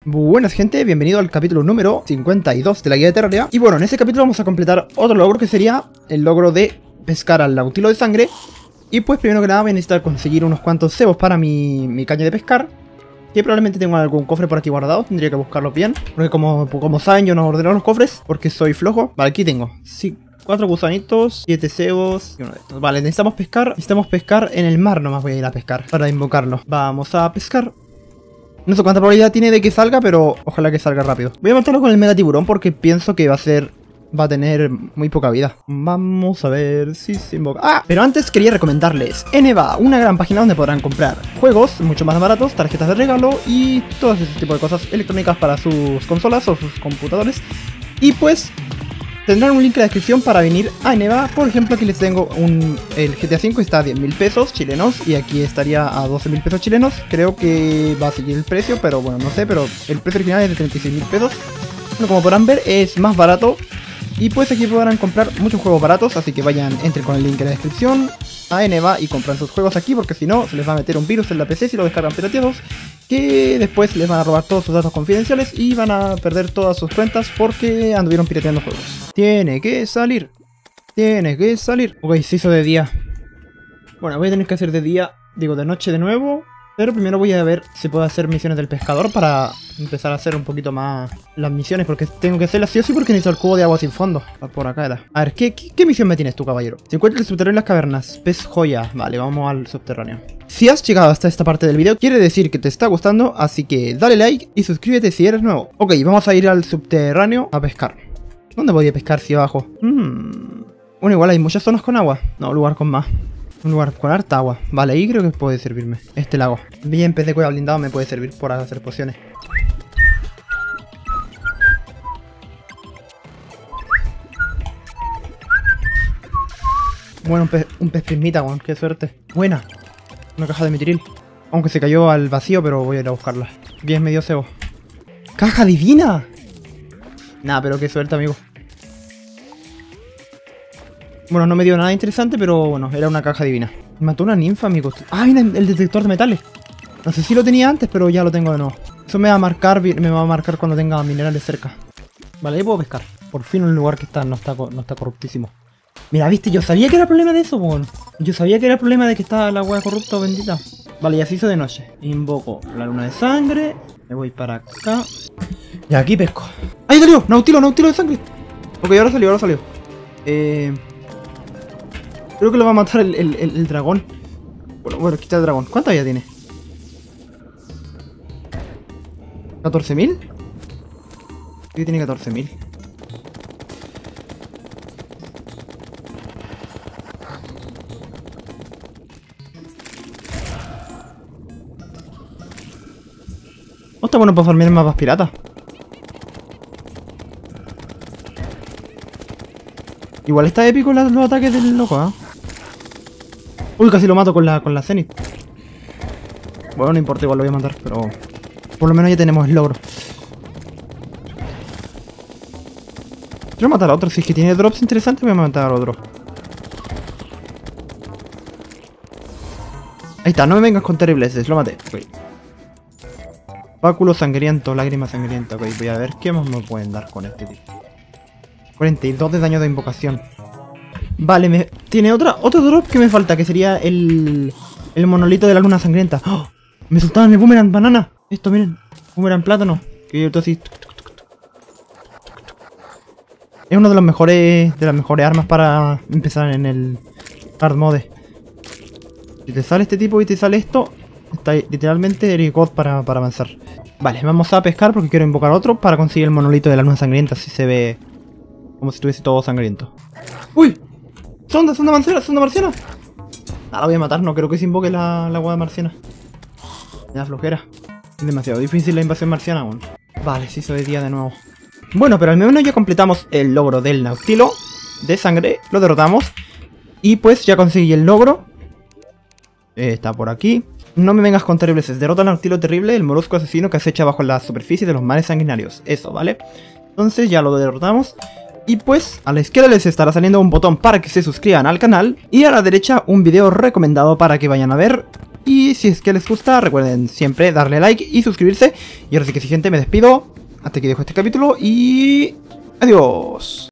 Buenas gente, bienvenido al capítulo número 52 de la guía de Terraria. Y bueno, en este capítulo vamos a completar otro logro que sería el logro de pescar al nautilo de sangre. Y pues primero que nada voy a necesitar conseguir unos cuantos cebos para mi caña de pescar, que probablemente tengo algún cofre por aquí guardado, tendría que buscarlos bien, porque como saben yo no ordeno los cofres porque soy flojo. Vale, aquí tengo, sí, 4 gusanitos, 7 cebos y uno de estos. Vale, necesitamos pescar en el mar, nomás voy a ir a pescar para invocarlo. Vamos a pescar. No sé cuánta probabilidad tiene de que salga, pero ojalá que salga rápido. Voy a matarlo con el mega tiburón porque pienso que va a tener muy poca vida. Vamos a ver si se invoca. ¡Ah! Pero antes quería recomendarles Eneba, una gran página donde podrán comprar juegos mucho más baratos, tarjetas de regalo y todo ese tipo de cosas electrónicas para sus consolas o sus computadores. Y pues tendrán un link en la descripción para venir a Eneba. Por ejemplo, aquí les tengo el GTA V, está a 10.000 pesos chilenos y aquí estaría a 12.000 pesos chilenos. Creo que va a seguir el precio, pero bueno, no sé, pero el precio original es de 36.000 pesos. Bueno, como podrán ver, es más barato. Y pues aquí podrán comprar muchos juegos baratos, así que entren con el link en la descripción a Eneba y compran sus juegos aquí, porque si no, se les va a meter un virus en la PC si lo descargan pirateados, que después les van a robar todos sus datos confidenciales y van a perder todas sus cuentas porque anduvieron pirateando juegos. Tiene que salir. Tiene que salir. Ok, se hizo de día. Bueno, voy a tener que hacer de noche de nuevo. Pero primero voy a ver si puedo hacer misiones del pescador para empezar a hacer un poquito más las misiones, porque tengo que hacerlas sí o sí porque necesito el cubo de agua sin fondo. Por acá era. A ver, ¿qué misión me tienes tú, caballero? Se encuentra el subterráneo en las cavernas. Pez joya. Vale, vamos al subterráneo. Si has llegado hasta esta parte del video, quiere decir que te está gustando, así que dale like y suscríbete si eres nuevo. Ok, vamos a ir al subterráneo a pescar. ¿Dónde voy a pescar si abajo? Bueno, igual hay muchas zonas con agua. No, lugar con más. Un lugar con harta agua. Vale, ahí creo que puede servirme este lago. Bien, pez de cueva blindado me puede servir por hacer pociones. Bueno, un pez prismita, bueno, qué suerte. Buena. Una caja de mitril. Aunque se cayó al vacío, pero voy a ir a buscarla. Bien, me dio cebo. ¡Caja divina! Nah, pero qué suerte, amigo. Bueno, no me dio nada interesante, pero bueno, era una caja divina. Mató una ninfa, amigos. ¡Ah, mira el detector de metales! No sé si lo tenía antes, pero ya lo tengo de nuevo. Eso me va a marcar cuando tenga minerales cerca. Vale, ahí puedo pescar. Por fin un lugar que no está corruptísimo. Mira, viste, yo sabía que era el problema de eso, bueno. Yo sabía que era el problema de que estaba la hueá corrupta o bendita. Vale, ya se hizo de noche. Invoco la luna de sangre. Me voy para acá. Y aquí pesco. ¡Ahí salió! ¡Nautilo de sangre! Ok, ahora salió. Creo que lo va a matar el dragón. Bueno, quita el dragón. ¿Cuánta vida tiene? ¿14.000? Sí, tiene 14.000. Oh, está bueno para farmear mapas piratas. Igual está épico los ataques del loco, ¿eh? Uy, casi lo mato con la Zenith. Bueno, no importa, igual lo voy a matar, pero por lo menos ya tenemos el logro. Quiero matar a otro, si es que tiene drops interesantes voy a matar a otro. Ahí está, no me vengas con terribles, lo maté. Okay. Báculo sangriento, lágrima sangrienta. Ok, voy a ver qué más me pueden dar con este tipo. 42 de daño de invocación. Vale, tiene otro drop que me falta, que sería el monolito de la luna sangrienta. ¡Oh! Me soltaban el boomerang banana. Esto, miren, boomerang plátano. Que yo así. Es uno de las mejores armas para empezar en el hard mode. Si te sale este tipo y te sale esto, está literalmente el god para avanzar. Vale, vamos a pescar porque quiero invocar otro para conseguir el monolito de la luna sangrienta. Así se ve como si estuviese todo sangriento. ¡Uy! ¡Sonda marciana! Ah, la voy a matar, no creo que se invoque la hueá marciana. Me da flojera. Es demasiado difícil la invasión marciana, bueno. Vale, se hizo de día de nuevo. Bueno, pero al menos ya completamos el logro del nautilo de sangre. Lo derrotamos. Y pues ya conseguí el logro. Está por aquí. No me vengas con terribles. Derrota al nautilo terrible, el molusco asesino que acecha bajo la superficie de los mares sanguinarios. Eso, ¿vale? Entonces ya lo derrotamos. Y pues a la izquierda les estará saliendo un botón para que se suscriban al canal y a la derecha un video recomendado para que vayan a ver Y si es que les gusta, recuerden siempre darle like y suscribirse. Y ahora sí que sí, gente, me despido. Hasta aquí dejo este capítulo y... ¡adiós!